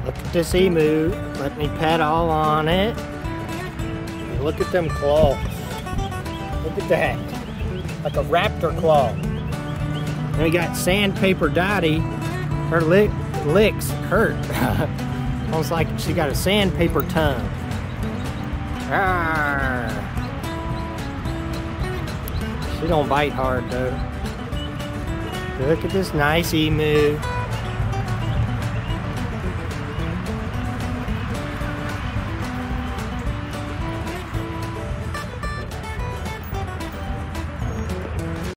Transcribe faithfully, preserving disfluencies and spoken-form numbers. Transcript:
Look at this emu. Let me pet all on it. Look at them claws. Look at that. Like a raptor claw. Then we got Sandpaper Dottie. Her lick, licks hurt. Almost like she got a sandpaper tongue. Arr. She don't bite hard though. Look at this nice emu.